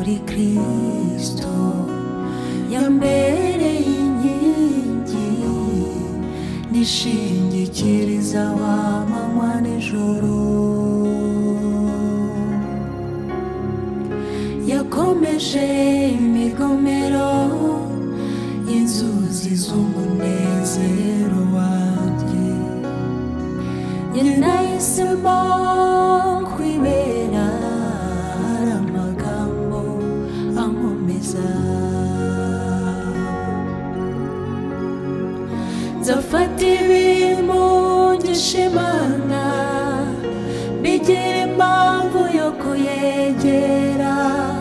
muri Kristo yambereye inkingi nishingikiriza w'amanywa n'ijoro yakomeje imigomero inzuzi z'umunezero wanjye njye nahisemo kwibera hari amagambo ankomeza nzafata ibimugisha Imana bigira impamvu yo kuyegera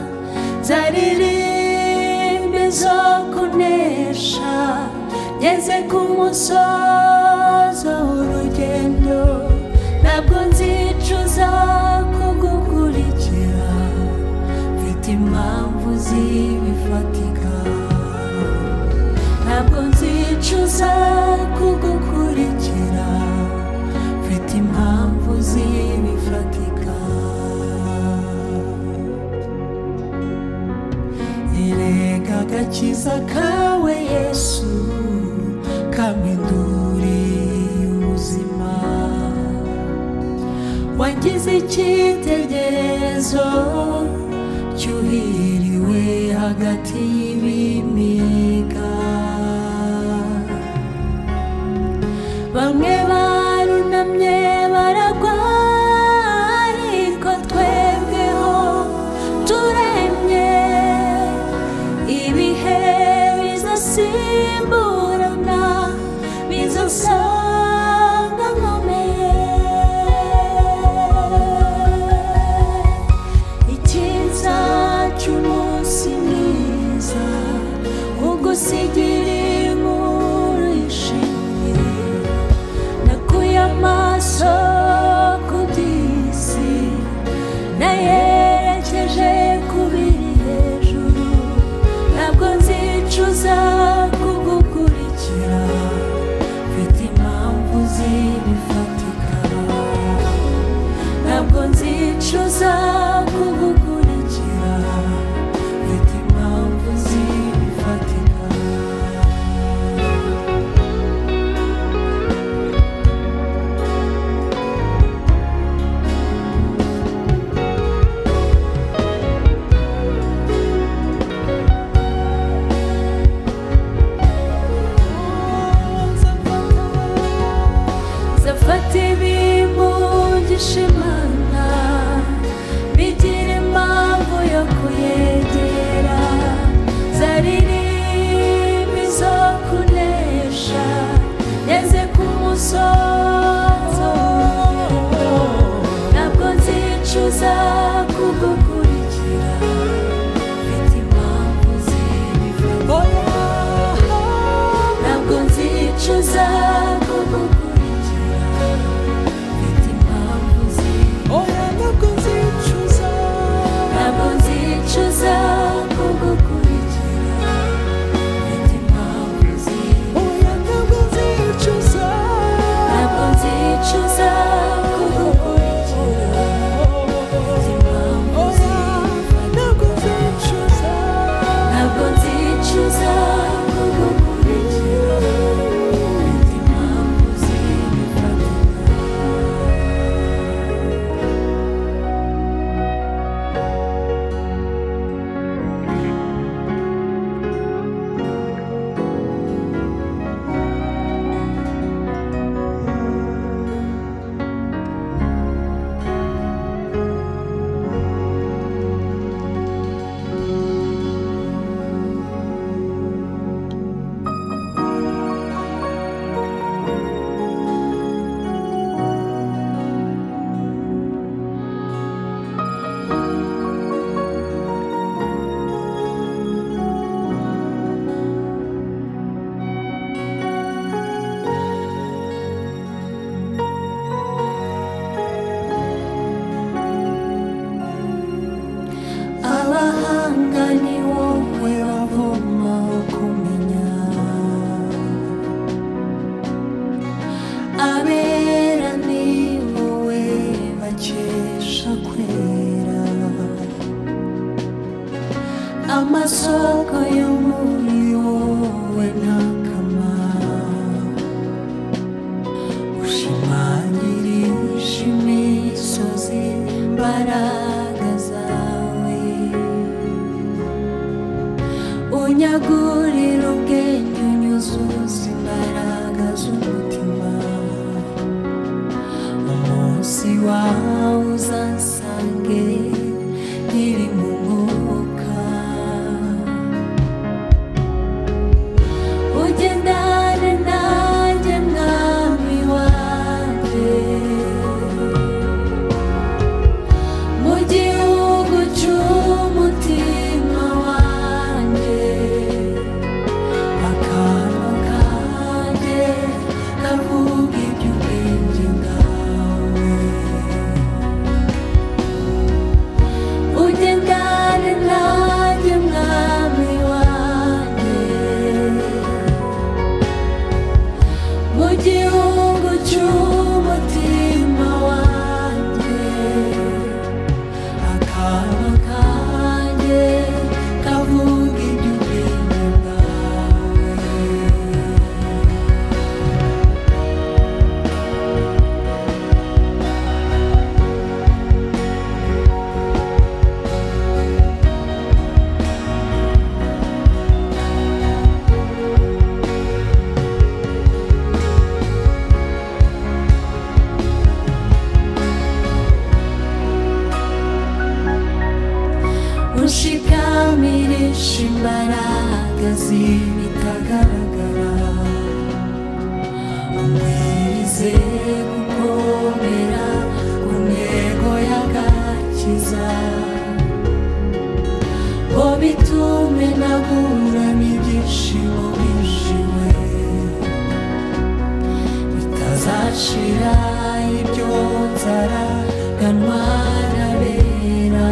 zaririmbe zo kunesha ngeze ku musozo w'urugendo ntabwo nzicuza kugukurikira mfite impamvu zibifatika ntabwo nzicuza kugukurikira mfite impamvu zibifatika erega agakiza kawe Yesu kampinduriye ubuzima wangize icyitegererezo cyuhiriwe hagati y'ibimiga bamwe barunamye baragwa ariko twebweho turemye ibihe bizasimburana bizasanga nkomeye icyiza cy'umunsi mwiza ugusigira inkuru yishimye nakuye amaso ku by'isi nayerekeje ku biri hejuru ntabwo nzicuza kugukurikira mfite impamvu zibifatika ntabwo nzicuza kugukurikira mfite impamvu zibifatika zafata ibimugisha Imana bigira impamvu yo kuyegera zaririmbe zo kunesha ngeze ku musozo ntabwo nzicuza kugukurikira mfite impamvu zibifatika ntabwo nzicuza kugukurikira mfite impamvu zibifatika ntabwo nzicuza kugukurikira mfite impamvu zibifatika ntabwo nzicuza kugukurikira mfite impamvu zibifatika ntabwo nzicuza kugukurikira mfite impamvu zibifatika abahanga ni wowe bavoma kumenya abera ni wowe bakesha kwera amasoko yo muri wowe ntakama ushimangirisha imisozi imbaraga zawe unyagurira ubwenge unyuzuza imbaraga z'umutima umunsi wawe uzansange nkiri mu mwuka ugendane nanjye mwami wanjye mu gihugu cy'umutima wanjye akanwa kanjye kavuga iby'ubwenge bwawe ugendane nanjye mwami wanjye mu gihugu cy'umutima wanjye akanwa kanjye kavuga iby'ubwenge bwawe ushikamirisha imbaraga z'ibitagaragara umwirize gukomera ku ntego y'agakiza ngo bitume nagurana ibyishimo bishiwe bitazashira ibyo nzaraganwa n'abera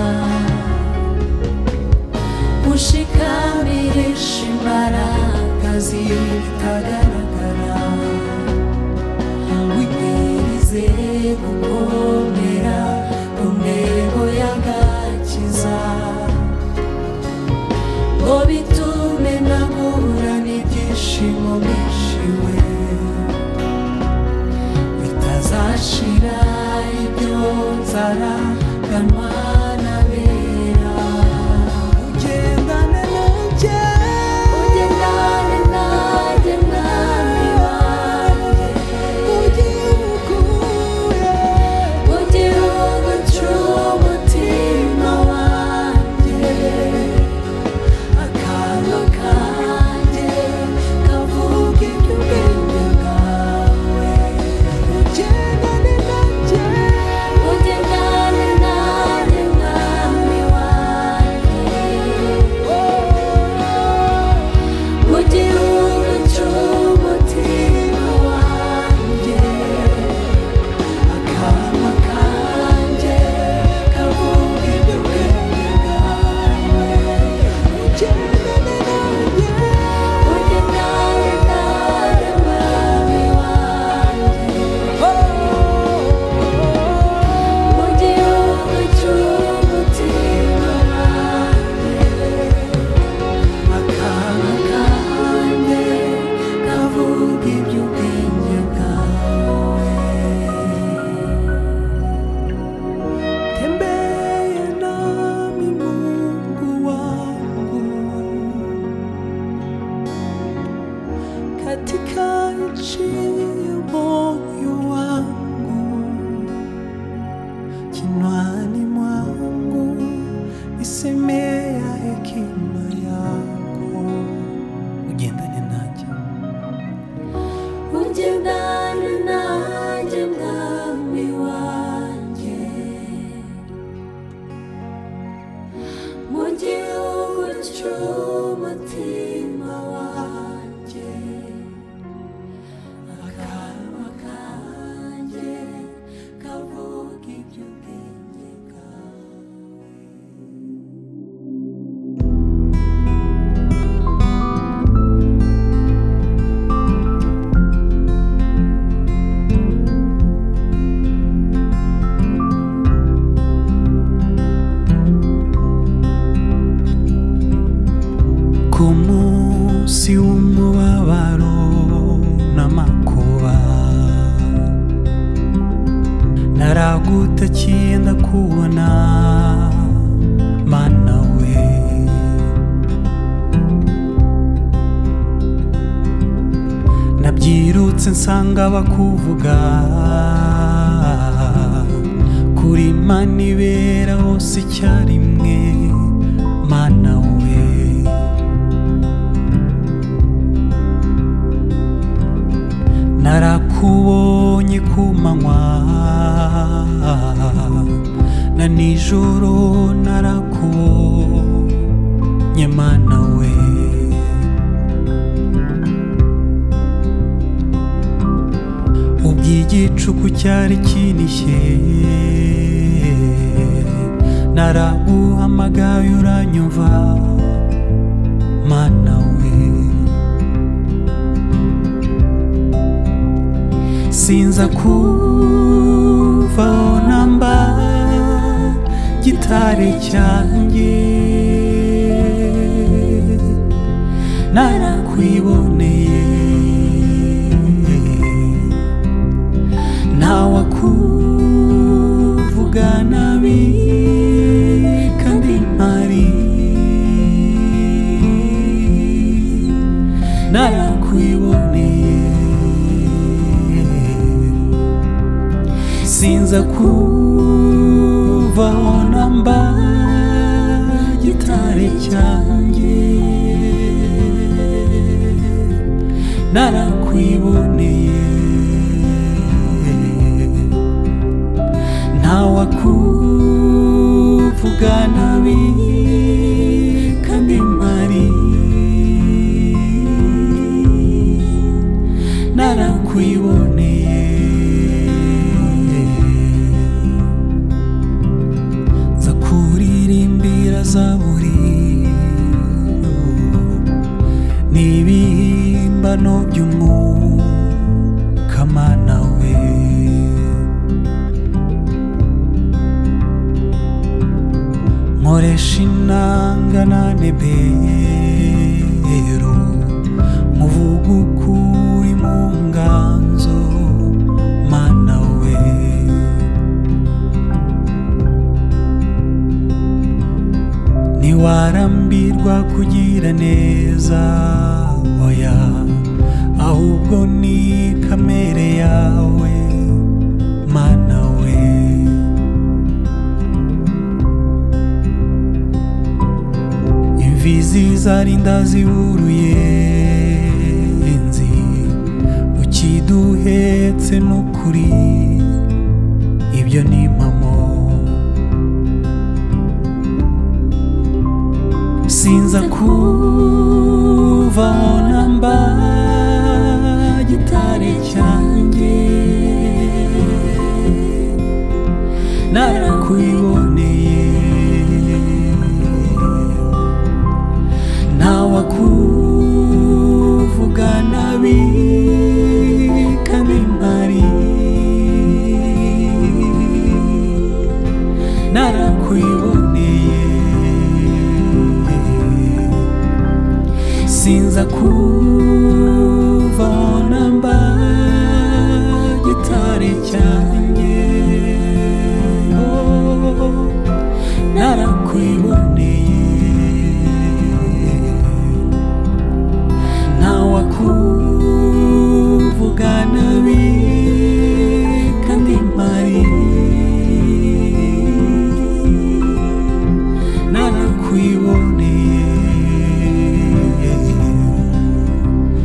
ushikamirisha imbaraga z'ibitagaragara wibwirize gukomera ku ntego y'agakiza ngo bitume nagurana ibyishimo bishiwe bitazashira ibyo nzaraganwa n'abera ugendane nanjye mwami wanjye mu gihugu cy'umutima wanjye akanwa kanjye kavuga iby'ubwenge bwawe ugendane nanjye mwami wanjye mu gihugu cy'umutima wanjye akanwa kanjye kavuga iby'ubwenge bwawe ugendane nanjye mwami wanjye mu gihugu cy'umutima wanjye akanwa kanjye kavuga iby'ubwenge bwawe tembea nami Mungu wangu katika nchi ya moyo wangu kinwani mwangu nisemea hekima yako ugendane nanjye mwami wanjye mu gihugu cy'umutima wanjye akanwa kanjye kavuga iby'ubwenge bwawe ku munsi w'umubabaro n'amakuba naragutakiye ndakubona Mana we nabyirutse nsanga bakuvuga kuri Mana ibera hose icyarimwe Mana we narakubonye ku manywa na nijoro narakubonye Mana we ubw'igicuku cyari kinishye naraguhamagaye uranyumva Mana we sinza kuvaho namba gitare cyanjye narakwiboneye ntawakuvuga nabi kandi mpari narakwiboneye sinza kuvaho namba gitare cyanjye narakwiboneye ntawakuvuga nabi kandi mpari narakwiboneye za kuririmbira zaburi n'ibihimbano by'umwuka Mana we nkoresha inanga na nebero nkuvuga ukuri mu nganzo Mana we ntiwarambirwa kugira neza oya ahubwo ni kamere yawe Mana we imfizi zarinda ziburuye nzi ukiduhetse n'ukuri ibyo ni impamo sinza kuvaho namba gitare cyanjye narakwiboneye ntawakuvuga nabi kandi mpari narakwiboneye sinza kuvaho namba gitare cyanjye narakwiboneye ntawakuvuga nabi kandi mpari narakwiboneye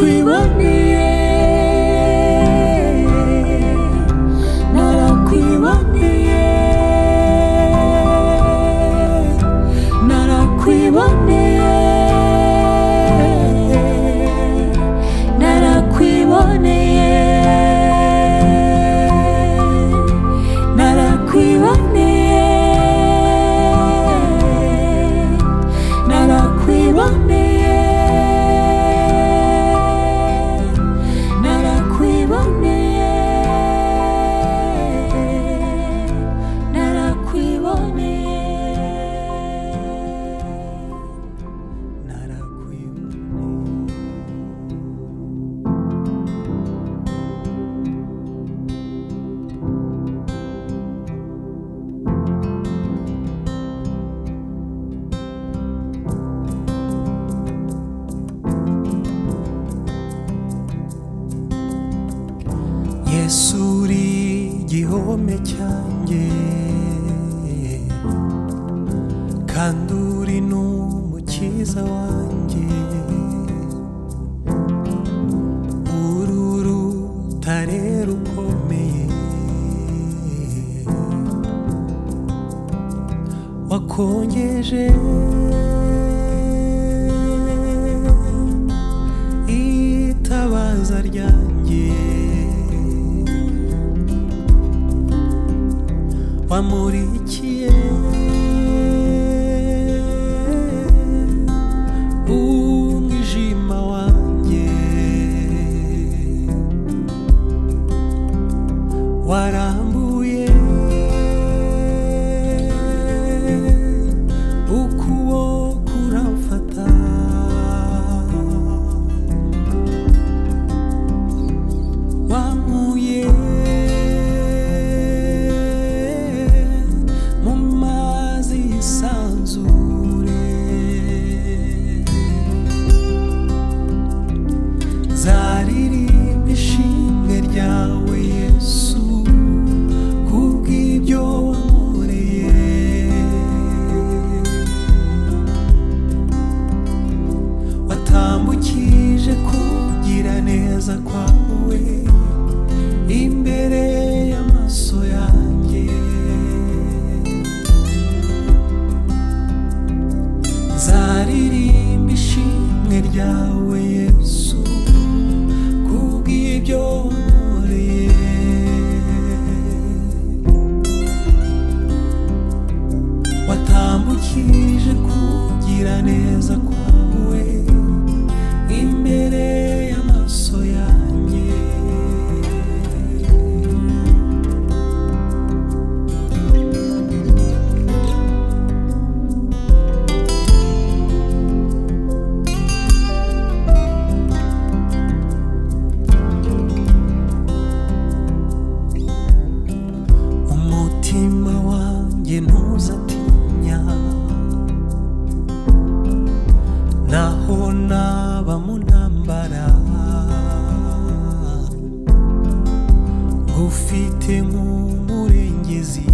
narakwiboneye narakwiboneye narakwiboneye narakwiboneye narakwiboneye narakwiboneye narakwiboneye Yesu uri igihome cyanjye kandi uri n'umukiza wanjye uru rutare rukomeye wakongeje itabaza ryanjye wamurikiye umwijima wanjye warambuye ukuboko uramfata wankuye zaririmba ishimwe ryawe Yesu kubw'ibyo wankoreye watambukije kugira neza kwawe imbere y'amaso yanjye zaririmba ishimwe ryawe Yesu kubw'ibyo wankoreye watambukije kugira neza kwawe imbere y'amaso yanjye umutima wanjye ntuzatinya naho naba mu ntambara ngufite nk'umurengezi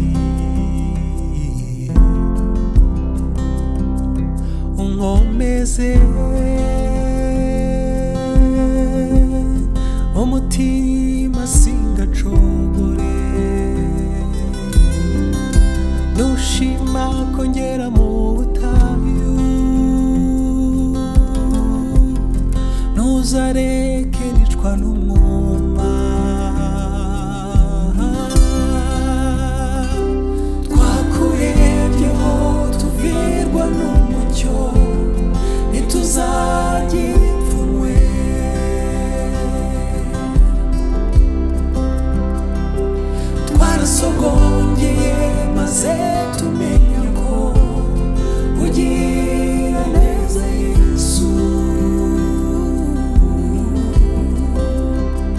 unkomeze umutima singacogore nushima kongera mu butayu ntuzareke nicwa n'umwuma twakurebyeho tuvirwa n'umucyo ntituzagira ipfunwe twarasogongeye maze tumenya ko ugira neza Yesu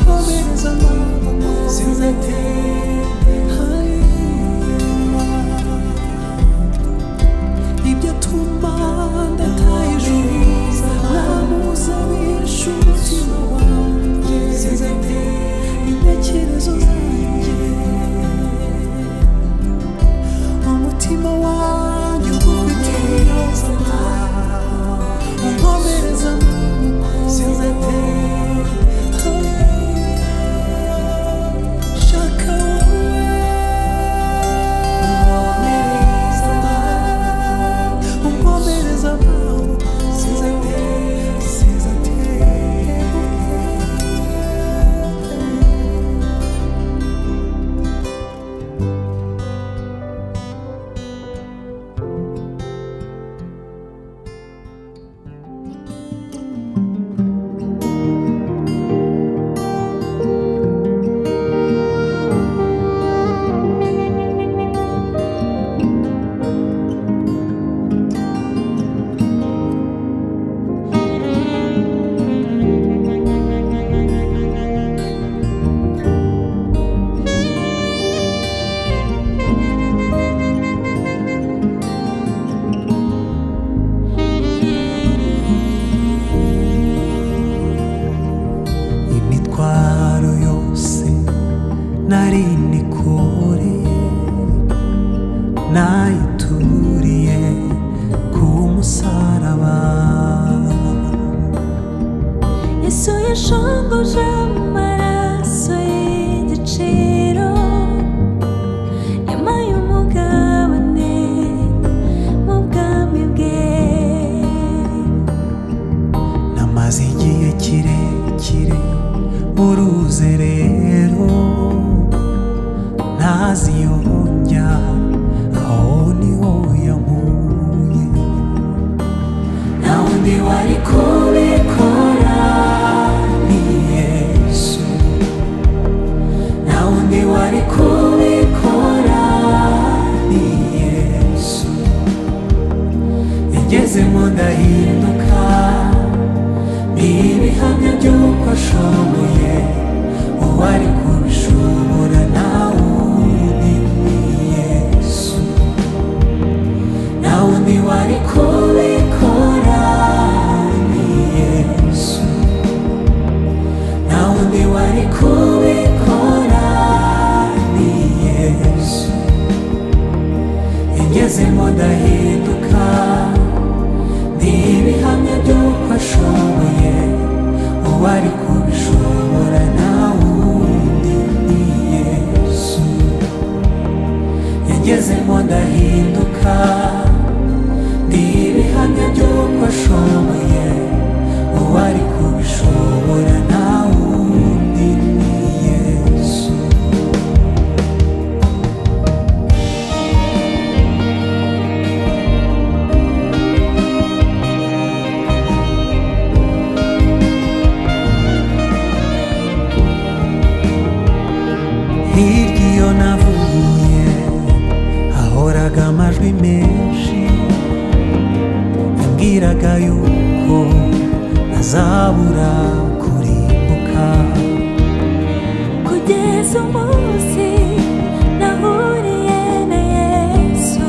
unkomereza amaboko sinzatera ibyo atuma ndataye ijuru namuza wishe umutima wanjye sinzatera intekerezo zanjye umutima wanjye ugufitiye ubuzima unkomereza amaboko sinzatera nayituriye ku musaraba Yesu yashongoje amaraso y'igiciro yampaye umugabane mu bwami bwe namaze igihe kirekire mu ruzerero ntaziyonja aho niho yankuye nta wundi wari kubikora ni Yesu nta wundi wari kubikora ni Yesu yagezemo ndahinduka ibihamya by'uko ashoboye uwari kubishobora nta wundi ni Yesu nta wundi wari kubikora ni Yesu nta wundi wari kubikora ni Yesu yagezemo ndahinduka ibihamya by'uko ashoboye uwari kubishobora nta wundi ni Yesu yagezemo ndahinduka ibihamya by'uko ashoboye uwari kubishobora nta wundi ni Yesu hirya iyo navuye hahoraga amajwi menshi yambwiraga yuko ntazabura kurimbuka kugeza umunsi nahuriye na Yesu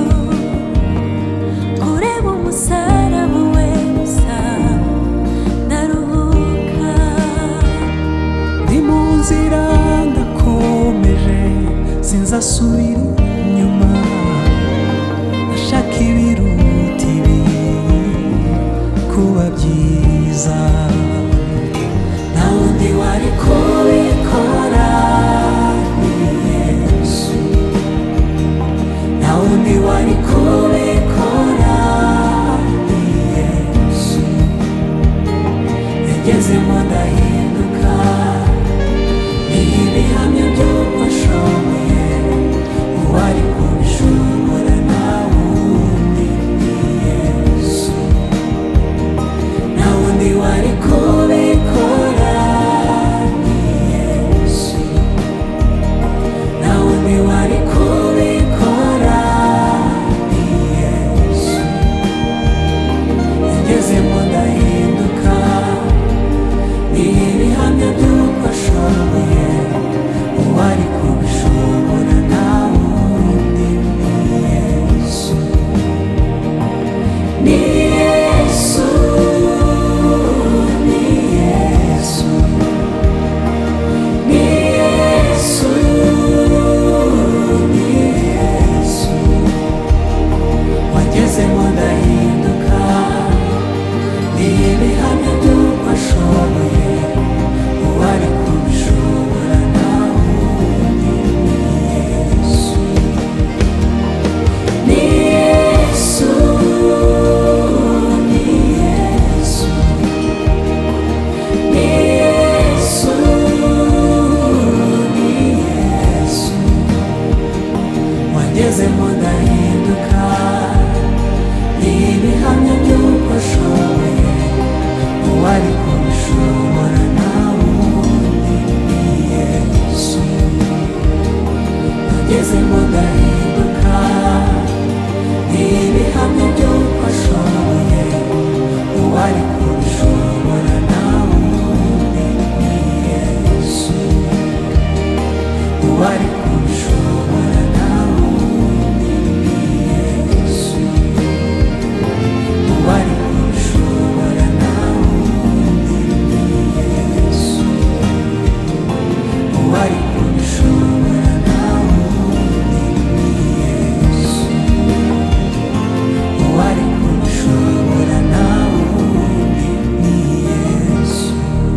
kureba umusaraba we gusa ndaruhuka ndi mu nzira ndakomeje sinzasubira inyuma ndashaka ibiruta ibi kuba byiza nta wundi wari kubikora ni Yesu nta wundi wari kubikora ni Yesu yagezemo ndahinduka ibihamya by'uko ashoboye nagezemo ndahinduka ibihamya by'uko ashoboye uwari kubishobora nta wundi ni Yesu nagezemo ndahinduka ibihamya by'uko ashoboye uwari kubishobora nta wundi ni Yesu uwari kubishobora nta wundi ni Yesu uwari kubishobora nta wundi ni Yesu uwari kubishobora nta wundi ni Yesu uwari kubishobora nta wundi ni Yesu.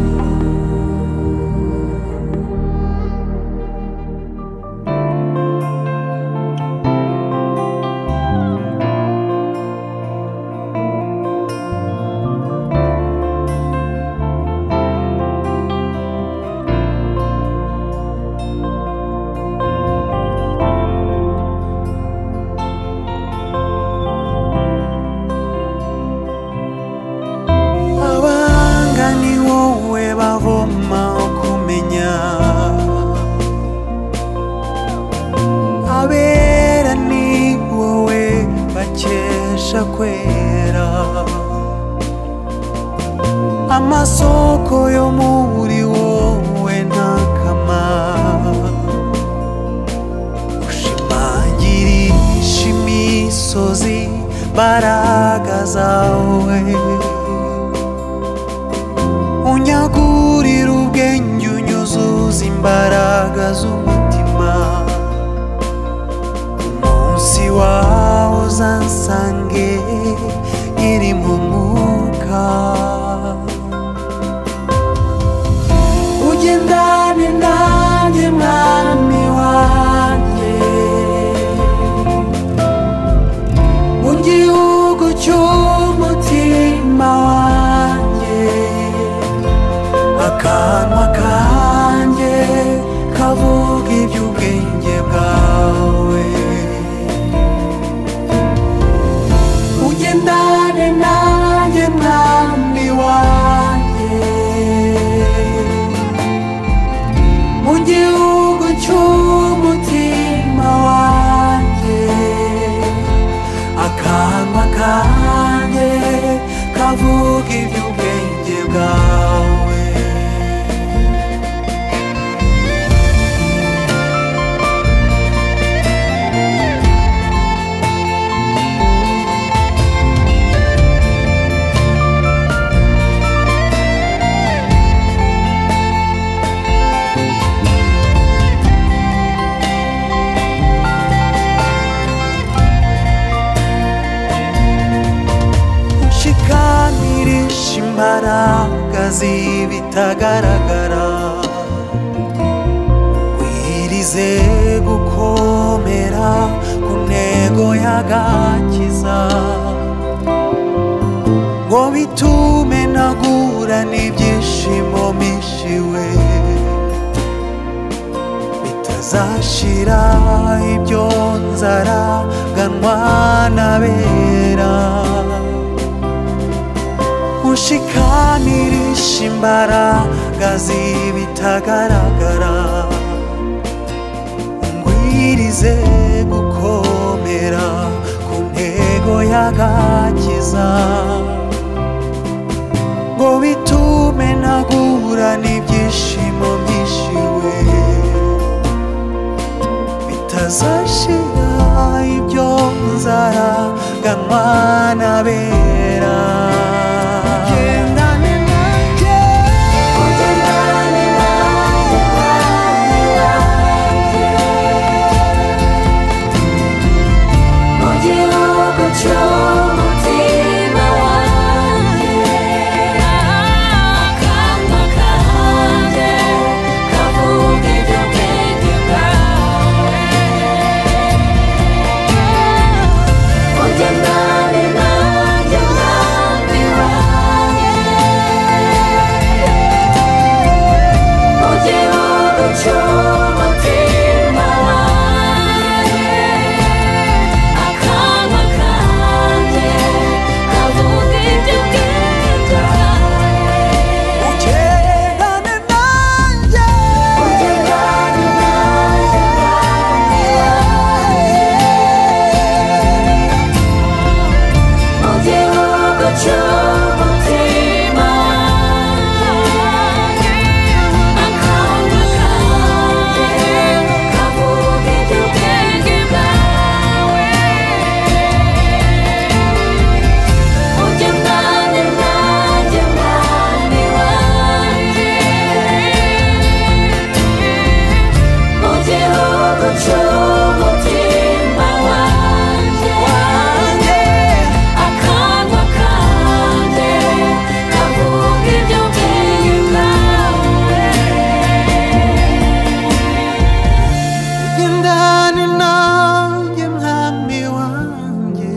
Abanga ni wowe bavoma kumenya abera ni wowe bakesha kwera amasoko yo muri wowe ntakama ushimangirisha imisozi mbaraga zawe unyagurira ubwenge unyuzuza imbaraga z'umutima umunsi wawe uzansange iri mu mwuka ugendane nanjye mwami wanjye mu gihugu cy'umutima wanjye akanwa kanjye kavuga iby'ubwenge bwawe ugendane nanjye mwami wanjye mu gihugu cy'umutima wanjye akanwa kanjye kavuga iby'ubwenge bwawe ushikamirisha imbaraga z'ibitagaragara wirize gukomera ku ntego y'agakiza ngo bitume nagura n'ibyishimo mishiwe bitazashira ibyo nzaraganwa n'abera ushikamirisha imbaraga z'ibitagaragara ngwirize gukomera ku ntego y'agakiza ngo bitume nagura n'ibyishimo byishiwe bitazashira ibyo nzaraganwa n'abera Cy'umutima cy'umutima wanjye, akanwa kanjye kavuga iby'ubwenge bwawe. Gendana nanjye mwami wanjye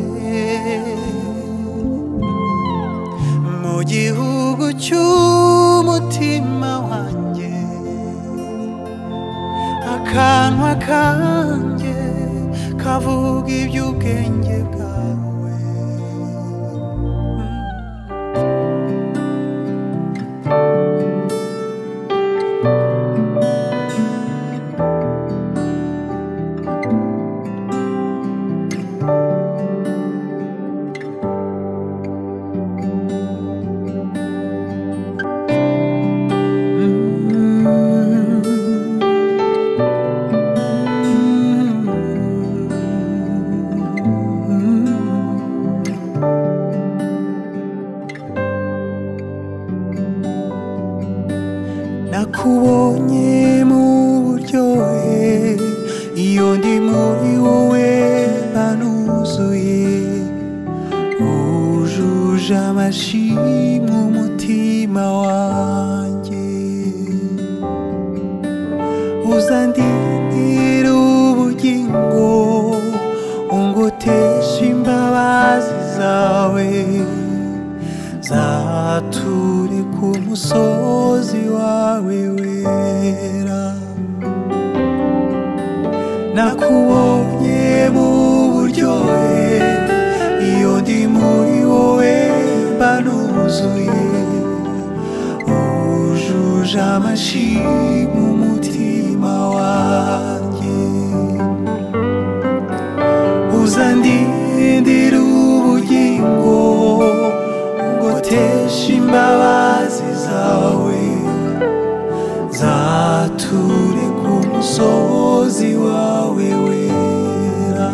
mu gihugu cy'umutima wanjye, akanwa kanjye kavuga iby'ubwenge bwawe. Nakubonye mu buryohe, iyo ndi muri wowe banuzuye, wujuje amashimwe umutima wanjye. Uzandindira ubugingo, ungotesha imbabazi zawe, zature ku musozi wawe wera. Nakubonye mu buryohe, iyo ndi muri wowe banuzuye, wujuje amashimwe umutima wanjye. Uzandindira ubugingo, ungotesha imbabazi zawe, zature ku musozi wawe wera.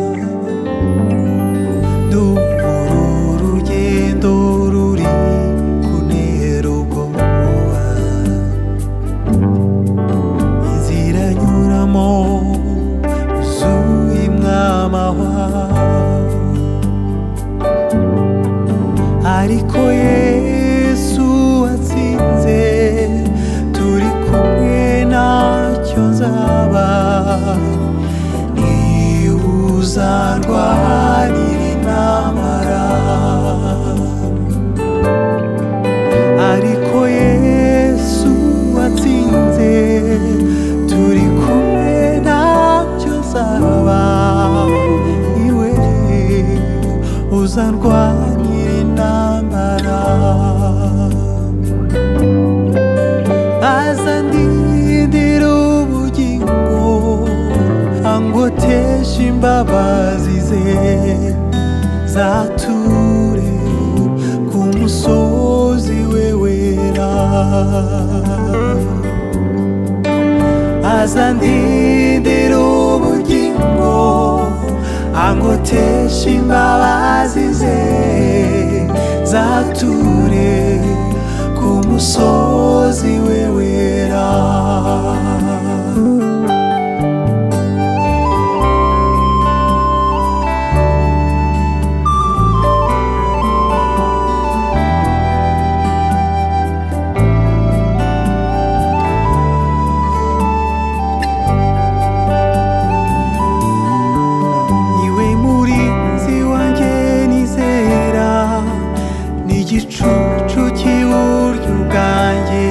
Ndumva urugendo ruri kuntera ubwoba, inzira nyuramo yuzuye amahwa, ariko Yesu watsinze, turi kumwe ntacyo nzaba. Niwe uzarwanira intambara, ariko Yesu watsinze, turi kumwe ntacyo nzaba. Niwe uzarwanira intambara. Azandindira ubugingo, angotesha imbabazi ze, zature ku musozi we wera. Azandindira ubugingo, angotesha imbabazi ze, zature ku musozi we wera. Niwe murinzi wanjye nizera, n'igicucu cy'iburyo bwanjye,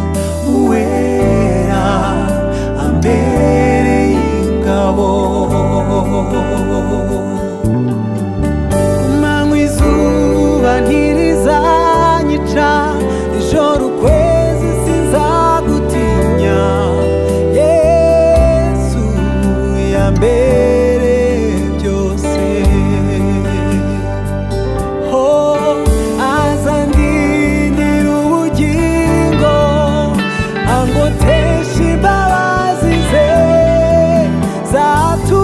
uwera ambereye ingabo. Manywa izuba ntirizanyica, ijoro ukwezi sinzagutinya. Yesu yambereye byose. Azandindira ubugingo, angotesha imbabazi ze, zature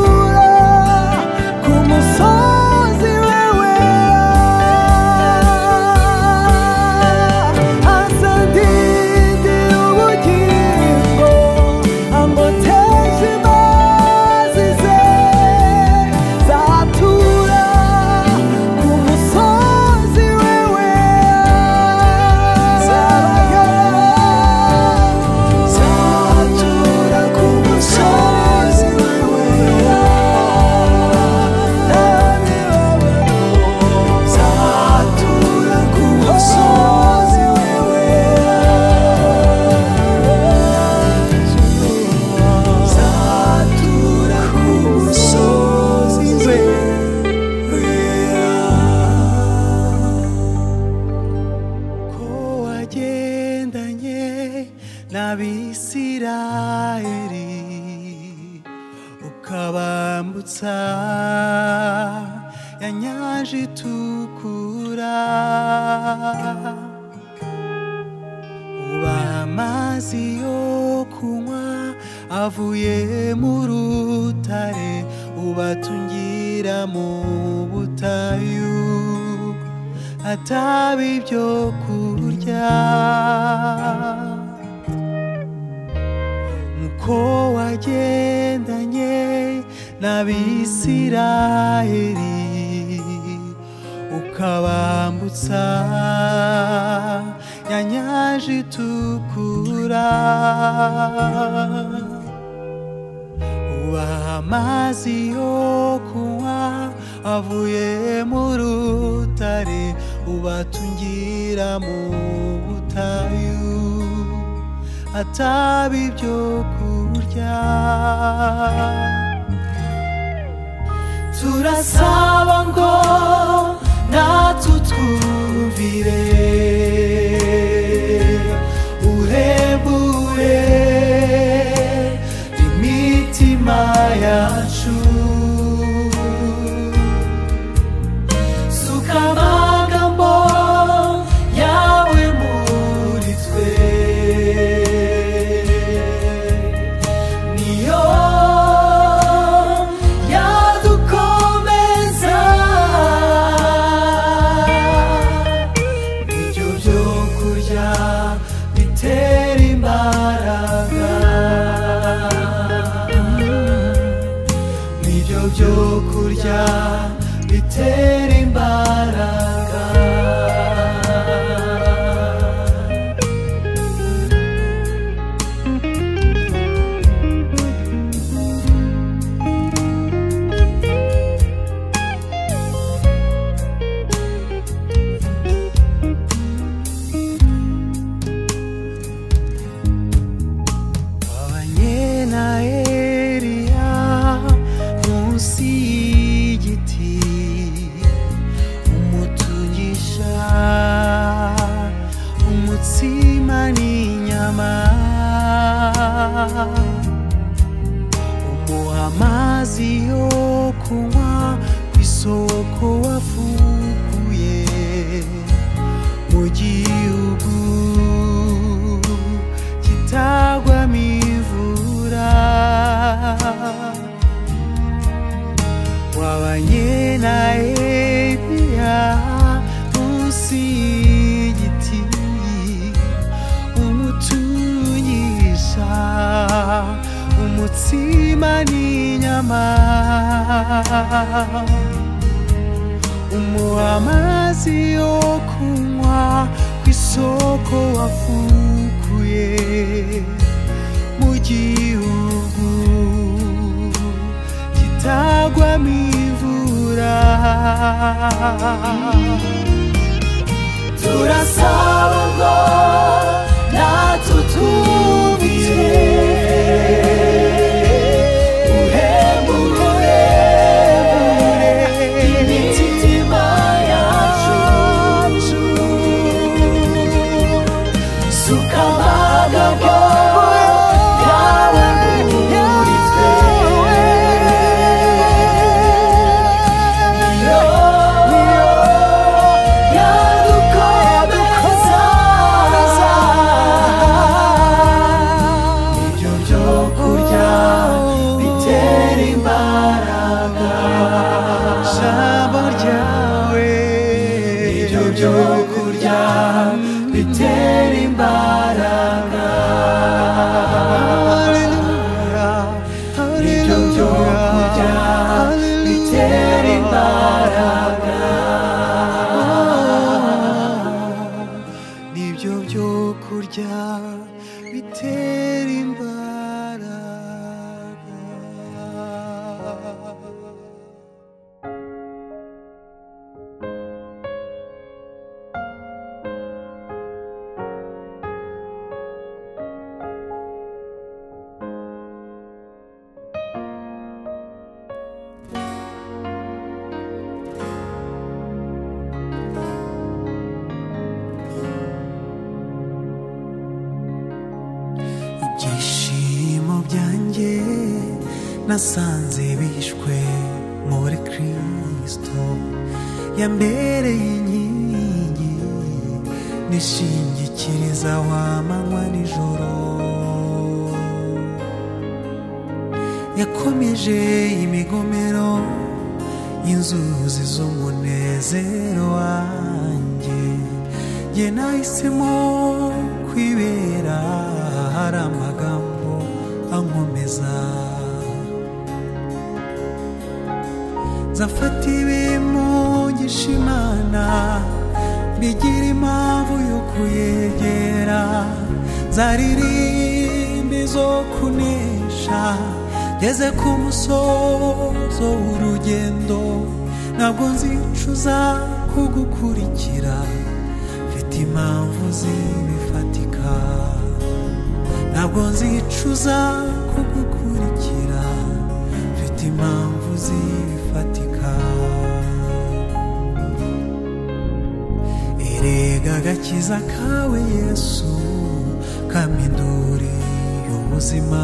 ukabambutsa ya nyanja itukura, ubaha amazi yo kunywa avuye mu rutare, ubatungira mu butayu hataba ibyo kurya. Nkuko wagendanye n'Abisiraheli ukabambutsa ya nyanja itukura, ubaha amazi yo kunywa avuye mu rutare, ubatungira mu butayu hataba ibyo kurya. Turasaba ngo natutwumvire, uhebure imitima yacu, suka amagambo yawe muri twe, niyo yadukomeza, nibyo byo kurya bitera imbaraga, nibyo byo kurya bitera imbaraga. Wabanye na Eliya munsi y'igiti, umutungisha umutsima n'inyama, umuha amazi yo kunywa ku isoko wafukuye mu gihugu kitagwamo imvura. Wabanye na Eliya munsi y'igiti, umutungisha umutsima n'inyama, umuha amazi yo kunywa ku isoko wafukuye mu gihugu kitagwamo imvura. Turasaba ngo natutwumvire, uhebure imitima yacu, suka amagambo yawe muri twe, niyo yadukomeza, nasanze bishwe muri Kristo yambereye inkingi nishingikiriza w'amanywa nijoro yakomeje imigomero inzuzi z'umunezero wanjye jye nahisemo kwibera hari amagambo ankomeza nzafata ibimugisha Imana bigira impamvu yo kuyegera nzaririmba izo kunesha ngeze ku musozo w'urugendo ntabwo nzicuza kugukurikira mfite impamvu zibifatika ntabwo nzicuza kugukurikira mfite impamvu zibifatika erega agakiza kawe Yesu kampinduriye ubuzima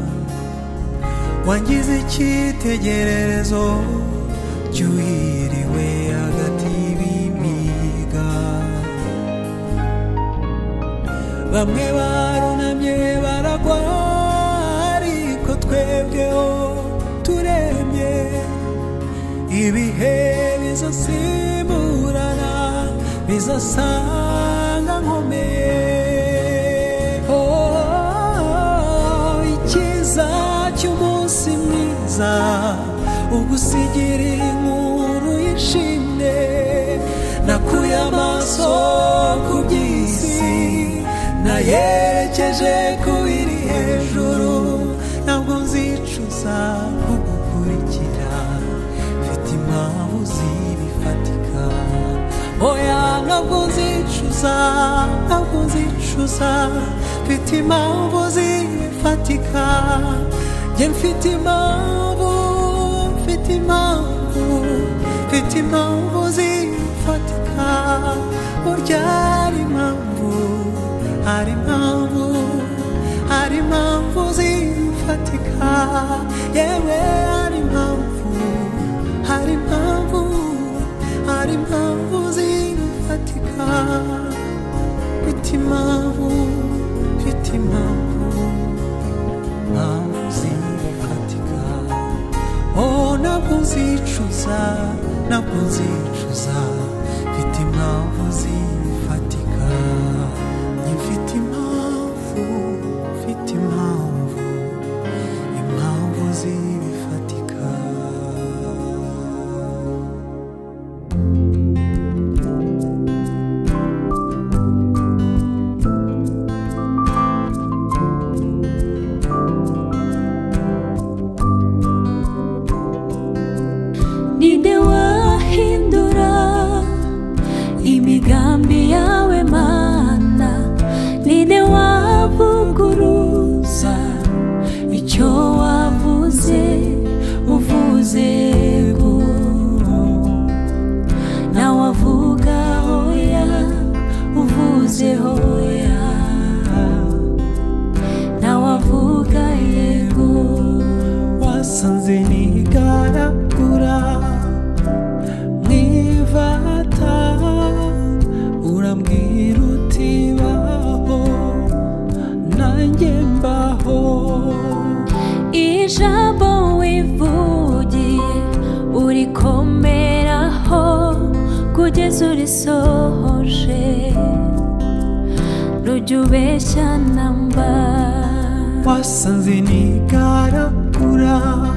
wangize icyitegererezo cyuhiriwe hagati y'ibimiga bamwe barunamye baragwa ariko twebweho turemye ibihe bizasimburana bizasanga nkomeye ikiza cy'umunsi mwiza ugusigira inkuru yishimye nakuye amaso ku by'isi nayerekeje ku biri hejuru ntabwo nzicuza kugukurikira mfite impamvu zibifatika oya ntabwo nzicuza mfite impamvu zibifatika jye mfite impamvu zifatika burya hari impamvu zifatika yewe hari impamvu zifatika mfite impamvu zifatika ntabwo nzicuza mfite impamvu zifatika mfite impamvu zibifatika ninde wahindura imigambi yawe Mana ninde wavuguruza icyo wavuze uvuze go nawe avuga hoya uvuze hoya nawe avuga yego wasanze nigaragura mwivata urambwira uti baho nanjye mbaho ijambo wivugiye urikomeraho kugeza urisohoje nujya ubeshya namba wasanze nigaragura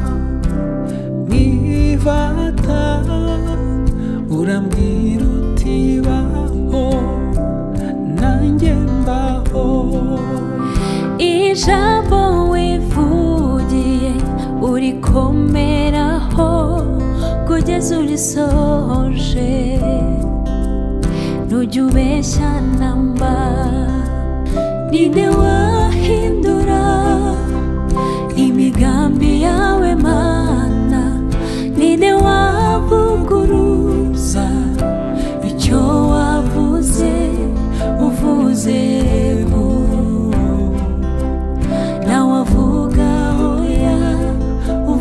mwivata urambwira uti baho nanjye mbaho ijambo wivugiye urikomeraho kugeza urisohoje nujya ubeshya namba ninde wahindura imigambi yawe Mana ninde wavuguruza icyo wavuze uvuze go nawe avuga hoya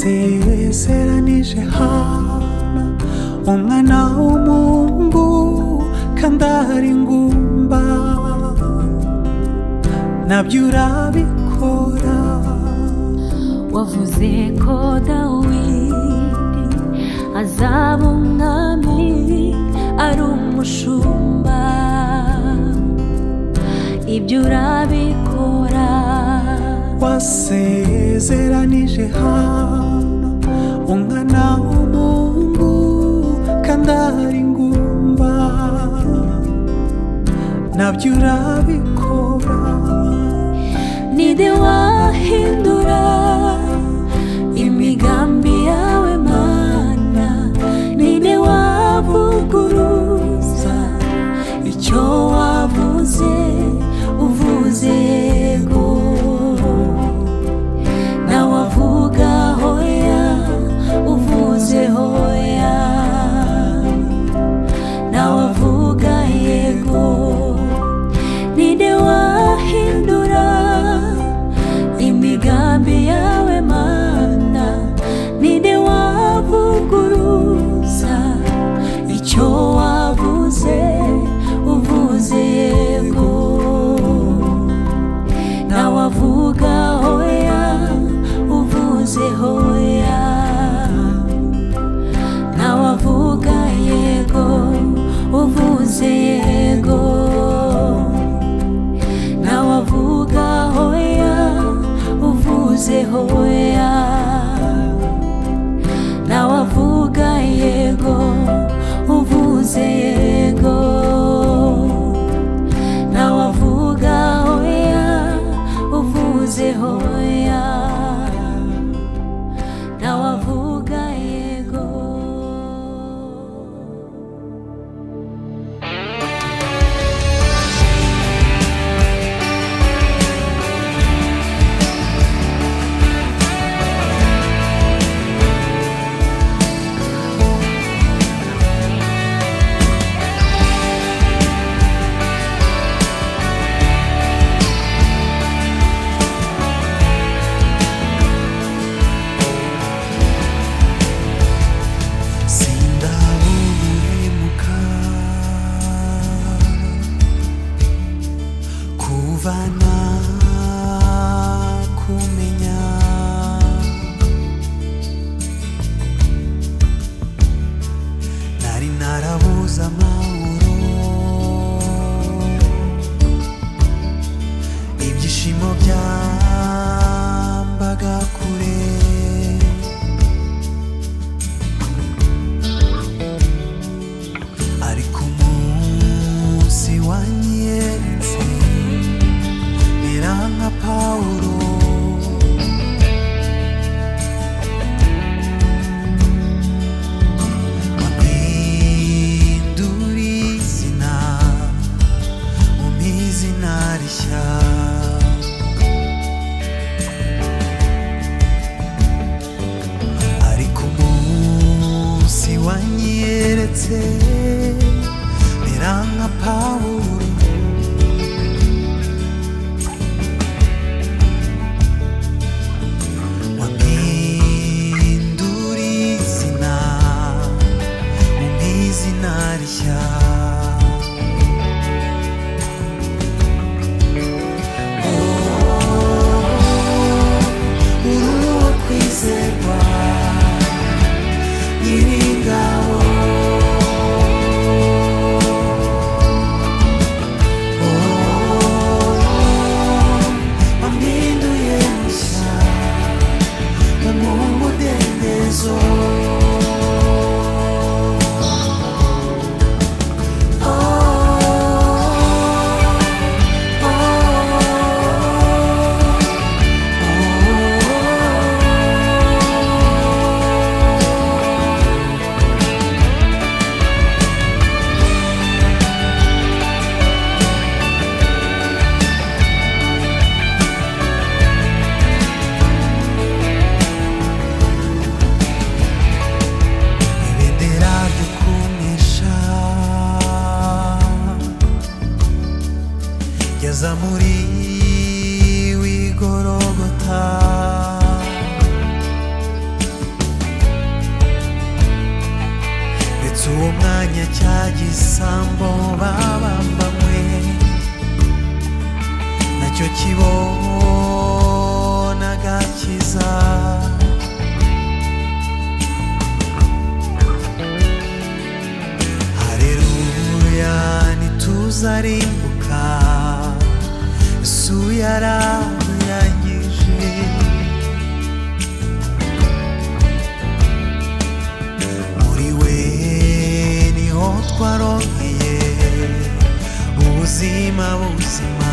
wasezeranije Hana umwana w'umuhungu kandi ari ingumba nabyo urabikora wavuze ko Dawidi azaba umwami ari umushumba ibyo urabikora wasezeranije Hana umwana w'umuhungu kandi ari ingumba nabyo urabikora ninde wahindura imigambi yawe Mana ninde wavuguruza icyo wavuze uvuze yego nawe avuga hoya uvuze hoya nawe avuga yego ninde wahindura imigambi yawe Mana ninde wavuguruza icyo wavuze uvuze yego nawe avuga hoya uvuze hoya nawe avuga yego uvuze yego nawe avuga hoya uvuze hoya nawe avuga yego uvuze yego nawe avuga hoya uvuze hoya nawe avuga yego sindabuhemuka kuvana kumenya nari narabuze amahoro ibyishimo byambaga kure ariko umunsi wanyeretse mera nka Pawulo wampindura izina umpa izina rishya ariko umunsi wanyeretse mera nka Pawulo wampindura izina umpa izina rishya uri uwo kwizerwa nyir'ingabo wampinduye mushya mu mudendezo ibendera ryo kunesha yazamuriwe i Gologota mwanya cya gisambo babambanywe nacyo kibona agakiza. Haleluya ntituzarimbuka, Yesu yararangije. Muri we niho twaronkeye ubuzima buzima.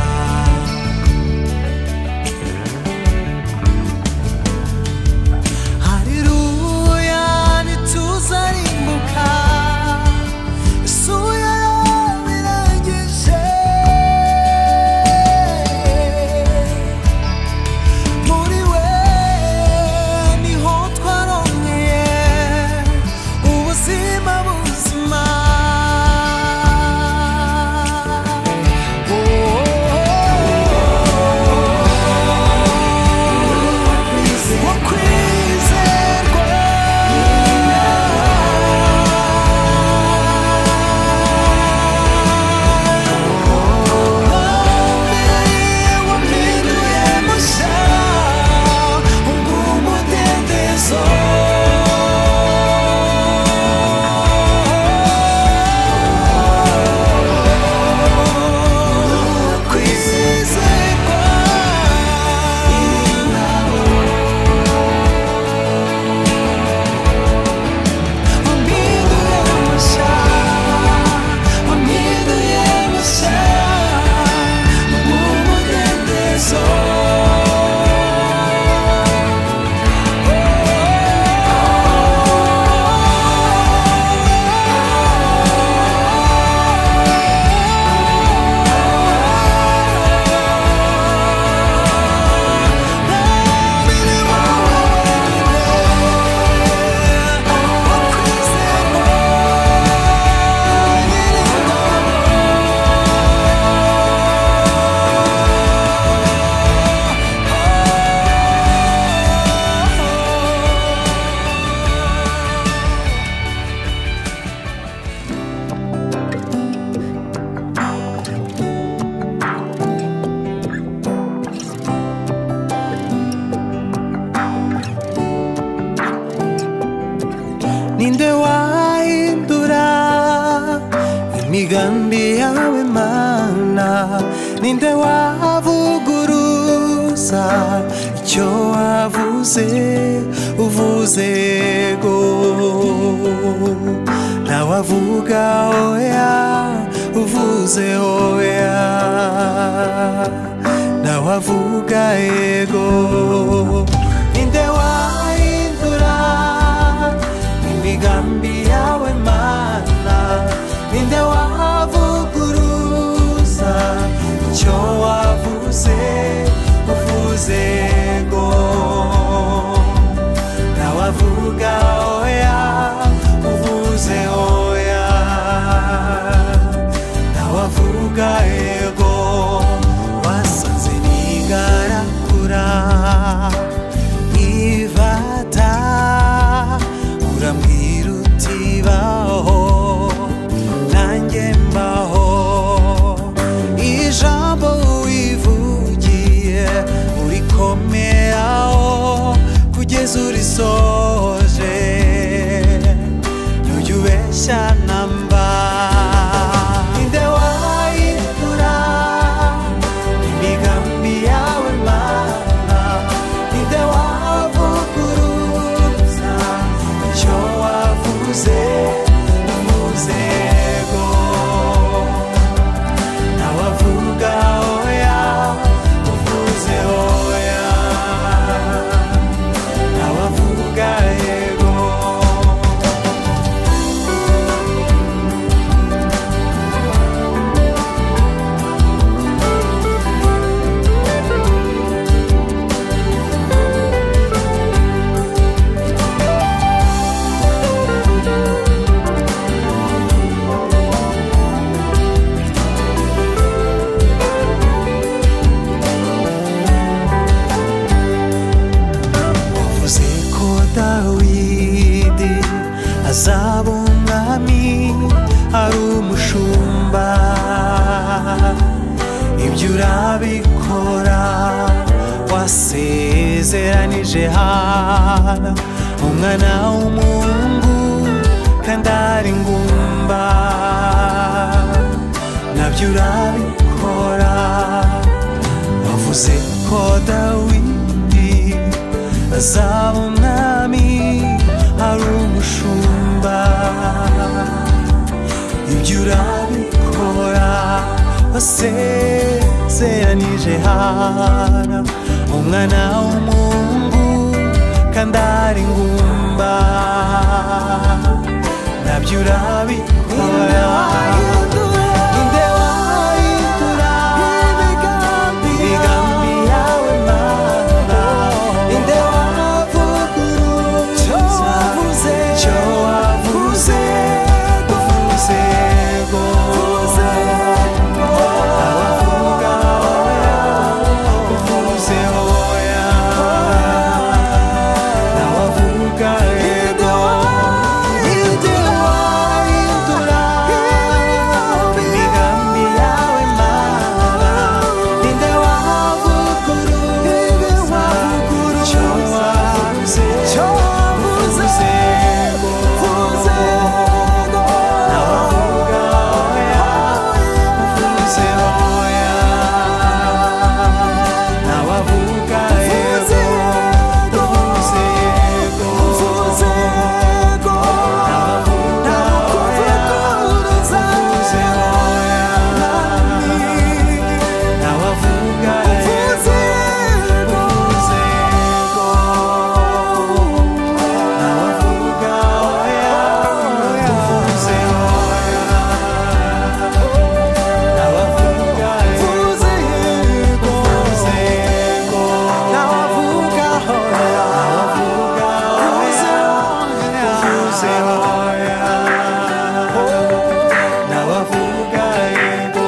Haleluya ntituzarimbuka, Yesu yarabirangije. Muri we niho twaronkeye ubuzima buzima. Ninde wahindura imigambi yawe Mana? Ninde wavuguruza icyo wavuze uvuze yego? Ntawavuga oya uvuze oya, ntawavuga yego. Ninde wahindura imigambi yawe Mana? Ninde wavuguruza icyo wavuze uvuze yego? Ntawavuga oya uvuze oya, ntawavuga yego. Wasanze nigaragura ivata, urambwira uti baho nanjye mbaho. Ijambo wivugiye urikomeraho kugeza urisoje, ntujya ubeshya namba. Ninde wahindura ibyo urabikora wasezeranije Hana umwana w'umuhungu kandi ari ingumba nabyo urabikora wavuze ko Dawidi azaba umwami ari umushumba ibyo urabikora wasezeranije Hana umwana w'umuhungu kandi ari ingumba nabyo urabikora inde wahindura imigambi yawe Mana inde wavuguruza icyo wavuze uvuze go abavuga oya uvuze oya n'abavuga ego inde wahindura imigambi yawe Mana inde wavuguruza icyo wavuze uvuze go n'abavuga oya uvuze oya n'abavuga ego uvuze ego n'abavuga oya uvuze oya n'abavuga ego uvuze ego n'abavuga oya uvuze oya n'abavuga ego uvuze ego n'abavuga oya uvuze oya n'abavuga ego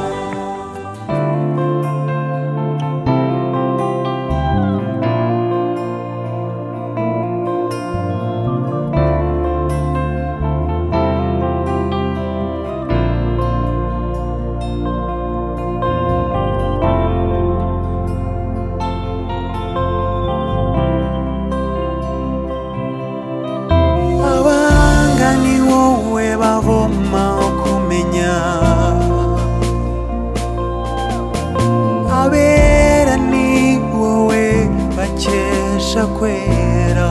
abanga ni wowe bavoma kumenya abera ni wowe bakesha kwera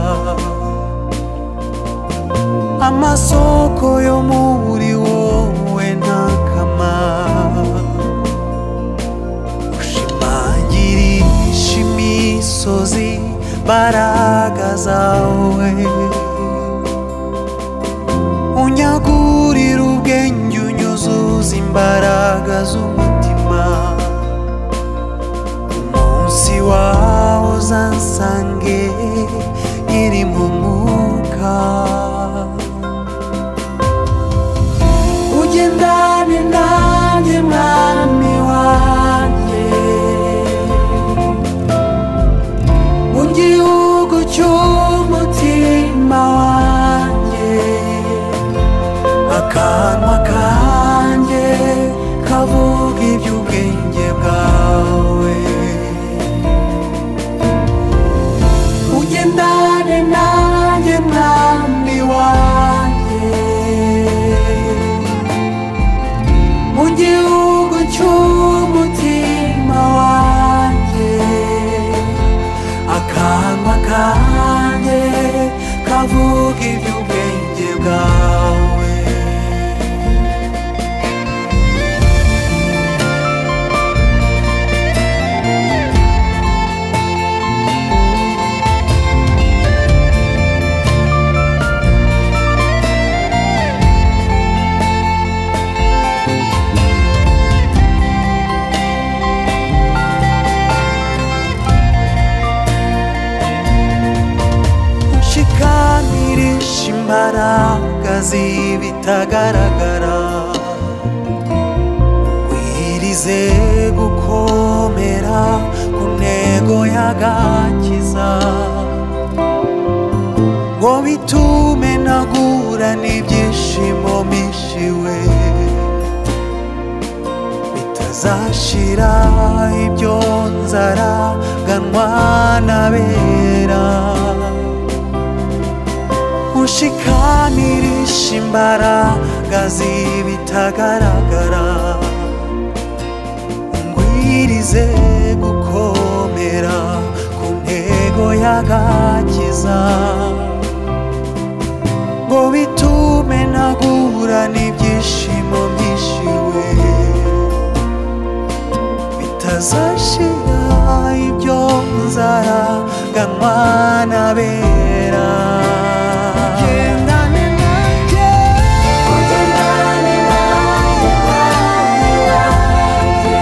amasoko yo muri wowe ntakamaro ushimangirisha imisozi mbaraga zawe unyagurira ubwenge unyuzuza imbaraga z'umutima umunsi wawe uzansange iri mu mwuka ugendane nanjye mwami wanjye mu gihugu cy'umutima wanjye akanwa kanjye kavuga iby'ubwenge bwawe ugendane nanjye mwami wanjye mu gihugu cy'umutima wanjye akanwa kanjye kavuga iby'ubwenge bwawe ushikamirisha imbaraga z'ibitagaragara wirize gukomera ku ntego y'agakiza ngo bitume nagura n'ibyishimo mishiwe bitazashira ibyo nzaraganwa n'abera ushikamirisha imbaraga z'ibitagaragara ngwirize gukomera ku ntego y'agakiza ngo bitume ntagura n'ibyishimo byishiwe bitazashira ibyo nzaraganwa n'abera gendane nanjye ugendane nanjye mwami wanjye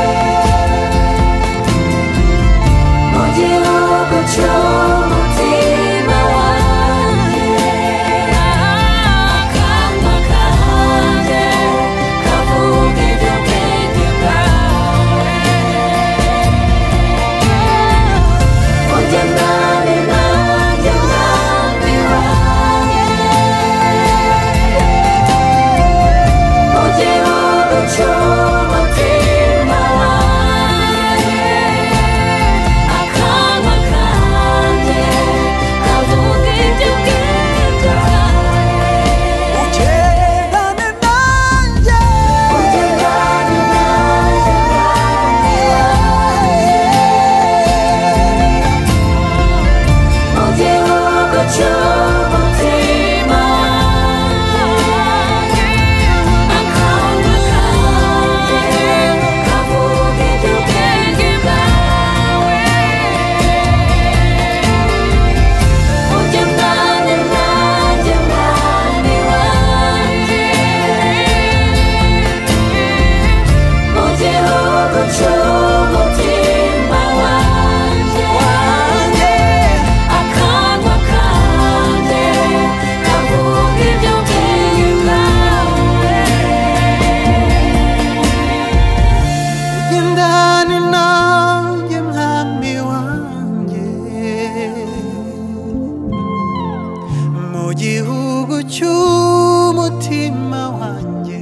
mu gihugu cy'umutima wanjye akanwa kanjye kavuga iby'ubwenge bwawe ugendane nanjye mwami wanjye mu gihugu cy'umutima wanjye akanwa kanjye kavuga iby'ubwenge bwawe ugendane nanjye ugendane nanjye mwami wanjye mu gihugu cy'umutima wanjye akanwa kanjye kavuga iby'ubwenge bwawe ugendane nanjye mwami wanjye mu gihugu cy'umutima wanjye akanwa kanjye kavuga iby'ubwenge bwawe ugendane nanjye mwami wanjye mu gihugu cy'umutima wanjye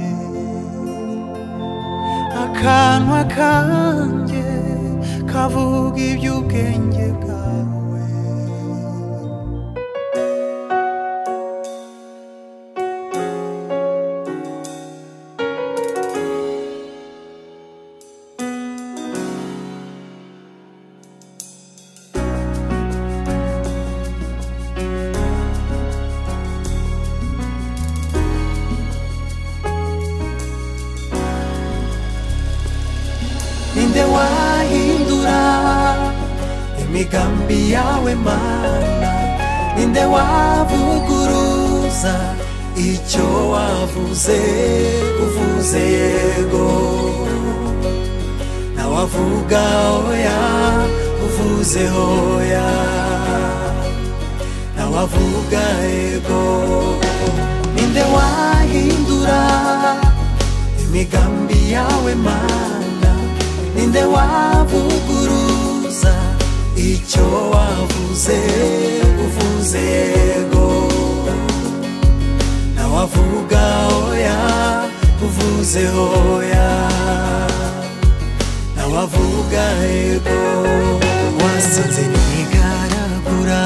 akanwa kanjye kavuga iby'ubwenge bwawe ninde wahindura imigambi yawe mana ninde wavuguruza icyo wavuze uvuze yego nawavuga oya uvuze hoya nawavuga yego ninde wahindura imigambi yawe mana ninde wavuguruza icyo wavuze uvuze yego nawavuga oya uvuze hoya nawavuga yego wasanze nigaragura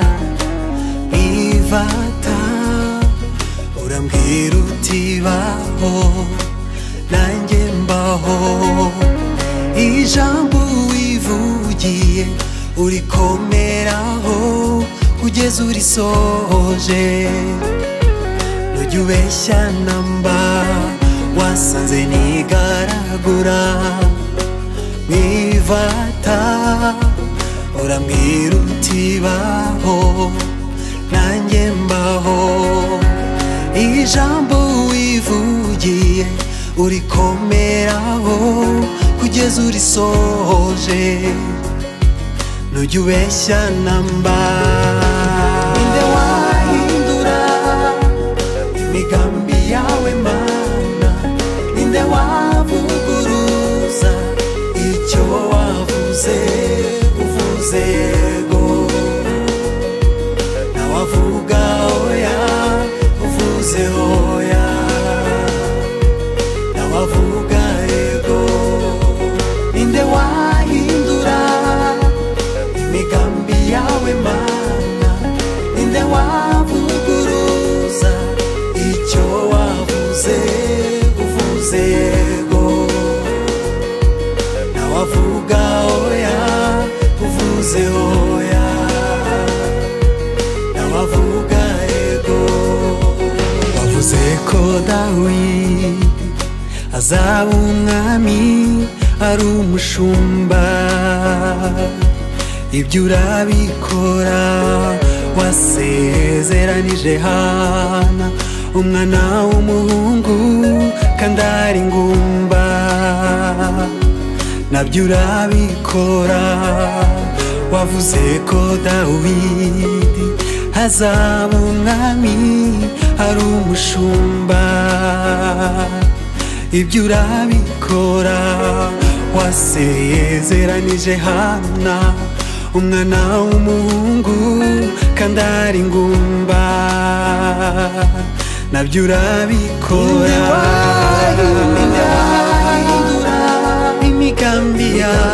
ivata urambwira uti baho nanjye mbaho ijambo wivugiye urikomeraho kugeza urisohoje nujya ubeshya namba wasanze nigaragura mwivata urambwira uti baho nanjye mbaho ijambo wivugiye urikomeraho kugeza urisohoje nujya ubeshya namba ninde wahindura imigambi yawe mana ninde wavuguruza icyo wavuze uvuze yego nawavuga oya uvuze hoya nawavuga yego ntawavuga oya uvuze oya, ntawavuga yego. Wavuze ko Dawidi azaba umwami ari umushumba, ibyo urabikora. Wasezeranije Hana umwana w'umuhungu kandi ari ingumba, nabyo urabikora. Wavuze ko Dawidi azaba umwami ari umushumba, ibyo urabikora. Wasezeranije Hana umwana w'umuhungu kandi ari ingumba, nabyo urabikora. Wahindura imigambi yawe